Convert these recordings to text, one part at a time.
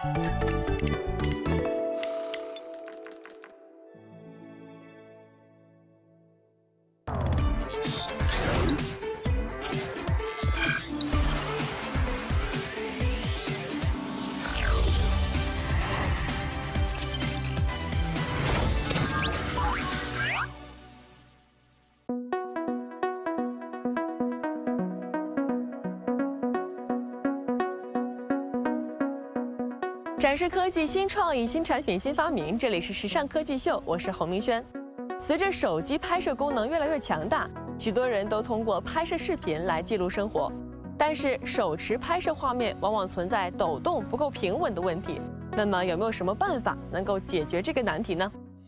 展示科技新创意、新产品、新发明，这里是时尚科技秀，我是侯明轩。随着手机拍摄功能越来越强大，许多人都通过拍摄视频来记录生活。但是手持拍摄画面往往存在抖动不够平稳的问题。那么有没有什么办法能够解决这个难题呢？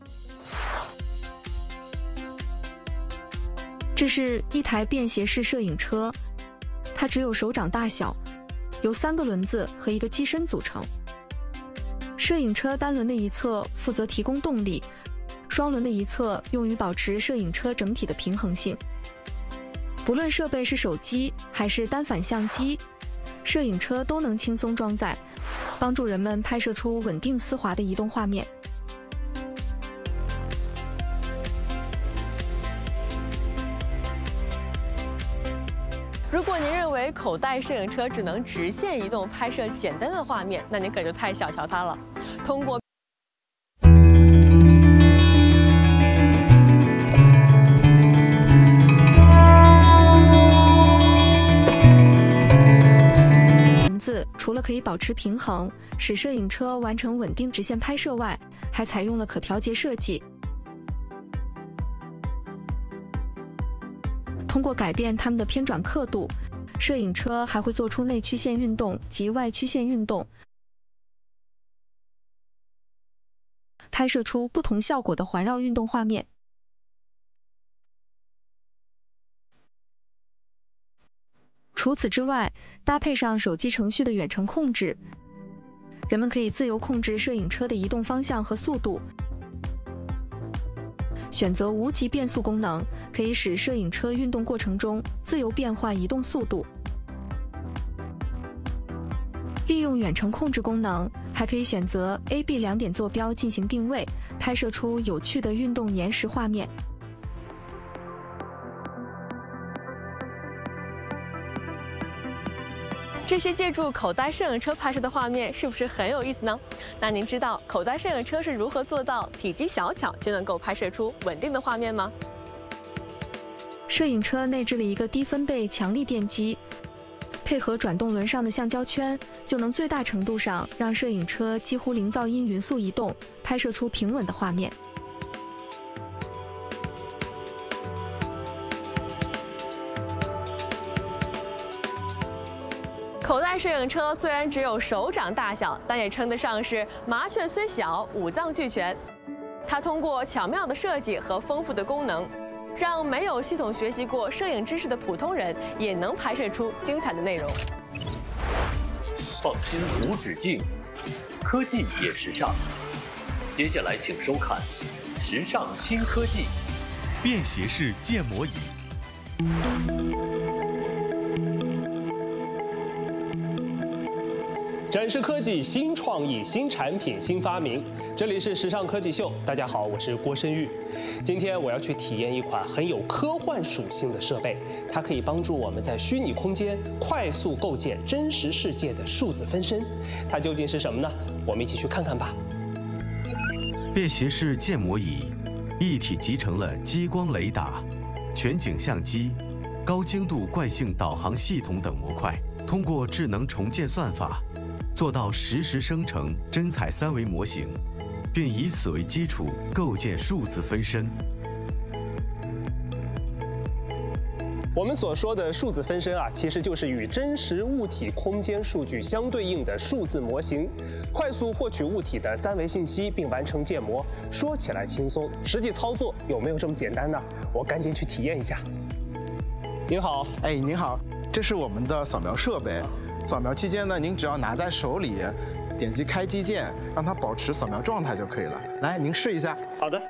这是一台便携式摄影车，它只有手掌大小，由3个轮子和一个机身组成。摄影车单轮的一侧负责提供动力，双轮的一侧用于保持摄影车整体的平衡性。不论设备是手机还是单反相机，摄影车都能轻松装载，帮助人们拍摄出稳定丝滑的移动画面。 如果您认为口袋摄影车只能直线移动拍摄简单的画面，那您可就太小瞧它了。通过轮子除了可以保持平衡，使摄影车完成稳定直线拍摄外，还采用了可调节设计。通过改变它们的偏转刻度，摄影车还会做出内曲线运动及外曲线运动，拍摄出不同效果的环绕运动画面。除此之外，搭配上手机程序的远程控制，人们可以自由控制摄影车的移动方向和速度。选择无级变速功能，可以使摄影车运动过程中自由变换移动速度。利用远程控制功能，还可以选择 A、B 2点坐标进行定位，拍摄出有趣的运动延时画面。 这些借助口袋摄影车拍摄的画面是不是很有意思呢？那您知道口袋摄影车是如何做到体积小巧就能够拍摄出稳定的画面吗？ 摄影车内置了一个低分贝强力电机，配合转动轮上的橡胶圈，就能最大程度上让摄影车几乎零噪音匀速移动，拍摄出平稳的画面。 口袋摄影车虽然只有手掌大小，但也称得上是麻雀虽小，五脏俱全。它通过巧妙的设计和丰富的功能，让没有系统学习过摄影知识的普通人也能拍摄出精彩的内容。 创新无止境，科技也时尚。接下来请收看《时尚新科技》 便携式建模仪。 展示科技新创意、新产品、新发明。这里是时尚科技秀，大家好，我是郭申玉。今天我要去体验一款很有科幻属性的设备，它可以帮助我们在虚拟空间快速构建真实世界的数字分身。它究竟是什么呢？我们一起去看看吧。 便携式建模仪一体集成了激光雷达、全景相机、高精度惯性导航系统等模块，通过智能重建算法，做到实时生成真彩3维模型，并以此为基础构建数字分身。 我们所说的数字分身啊，其实就是与真实物体空间数据相对应的数字模型，快速获取物体的3维信息并完成建模。说起来轻松，实际操作有没有这么简单呢？我赶紧去体验一下。您好， 哎，您好，这是我们的扫描设备。扫描期间呢，您只要拿在手里，点击开机键，让它保持扫描状态就可以了。来，您试一下。 好的。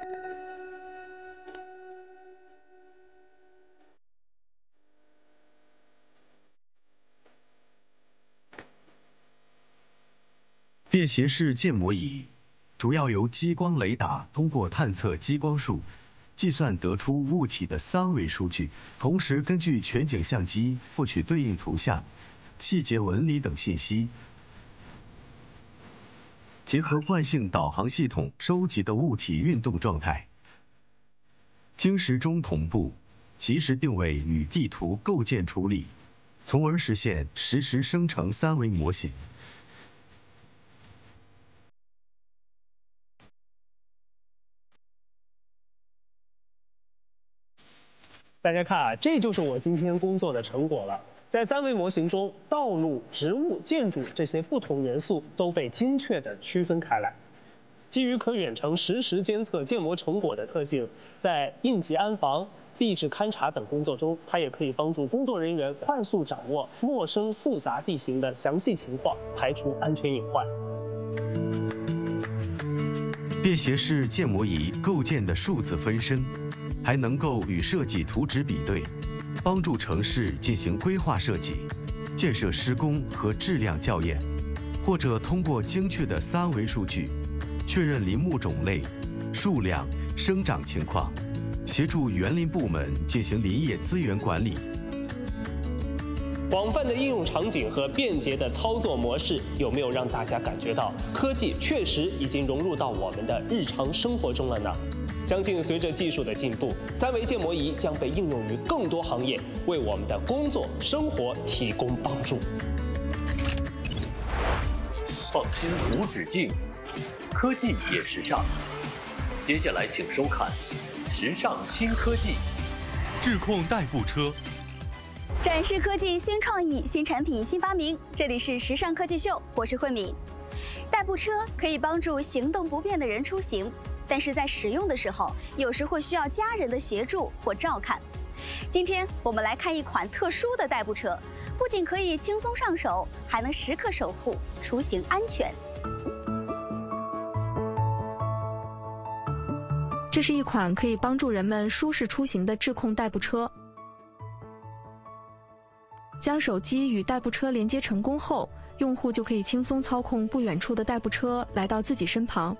便携式建模仪主要由激光雷达通过探测激光束，计算得出物体的3维数据，同时根据全景相机获取对应图像、细节纹理等信息，结合惯性导航系统收集的物体运动状态，经时钟同步，及时定位与地图构建处理，从而实现实时生成3维模型。 大家看啊，这就是我今天工作的成果了。在3维模型中，道路、植物、建筑这些不同元素都被精确地区分开来。基于可远程实时监测建模成果的特性，在应急安防、地质勘察等工作中，它也可以帮助工作人员快速掌握陌生复杂地形的详细情况，排除安全隐患。 便携式建模仪构建的数字分身，还能够与设计图纸比对，帮助城市进行规划设计、建设施工和质量校验，或者通过精确的3维数据，确认林木种类、数量、生长情况，协助园林部门进行林业资源管理。 广泛的应用场景和便捷的操作模式，有没有让大家感觉到科技确实已经融入到我们的日常生活中了呢？相信随着技术的进步，3维建模仪将被应用于更多行业，为我们的工作生活提供帮助。 放心无止境，科技也时尚。接下来请收看《时尚新科技》。 智控代步车。 展示科技新创意、新产品、新发明。这里是时尚科技秀，我是慧敏。代步车可以帮助行动不便的人出行，但是在使用的时候，有时会需要家人的协助或照看。今天我们来看一款特殊的代步车，不仅可以轻松上手，还能时刻守护出行安全。 这是一款可以帮助人们舒适出行的智控代步车。将手机与代步车连接成功后，用户就可以轻松操控不远处的代步车来到自己身旁。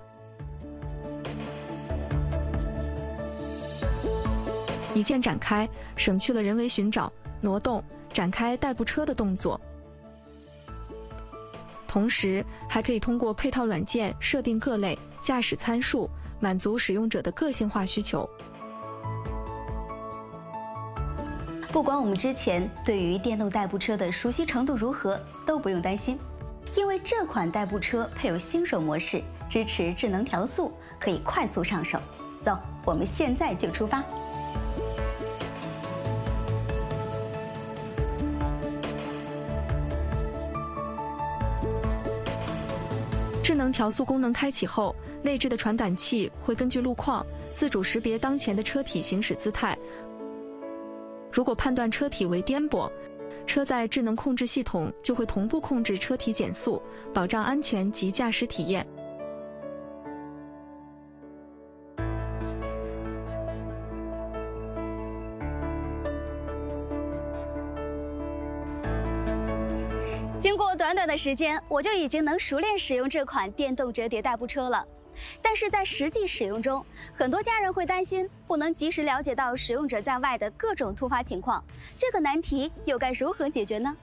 一键展开，省去了人为寻找、挪动、展开代步车的动作。同时，还可以通过配套软件设定各类驾驶参数，满足使用者的个性化需求。 不管我们之前对于电动代步车的熟悉程度如何，都不用担心，因为这款代步车配有新手模式，支持智能调速，可以快速上手。走，我们现在就出发。 智能调速功能开启后，内置的传感器会根据路况自主识别当前的车体行驶姿态。如果判断车体为颠簸，车载智能控制系统就会同步控制车体减速，保障安全及驾驶体验。 经过短短的时间，我就已经能熟练使用这款电动折叠代步车了。但是在实际使用中，很多家人会担心不能及时了解到使用者在外的各种突发情况，这个难题又该如何解决呢？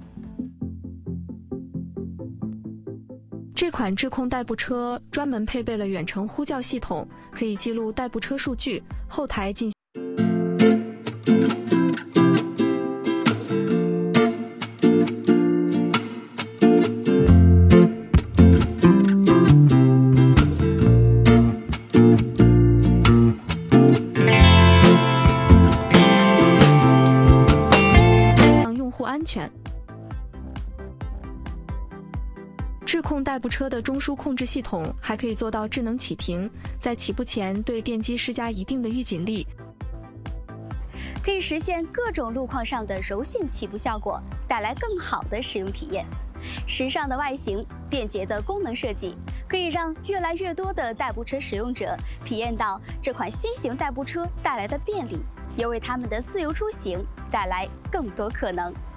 这款智控代步车专门配备了远程呼叫系统，可以记录代步车数据，后台进行智控代步车的中枢控制系统还可以做到智能启停，在起步前对电机施加一定的预警力， 可以实现各种路况上的柔性起步效果，带来更好的使用体验。时尚的外形、便捷的功能设计，可以让越来越多的代步车使用者体验到这款新型代步车带来的便利，也为他们的自由出行带来更多可能。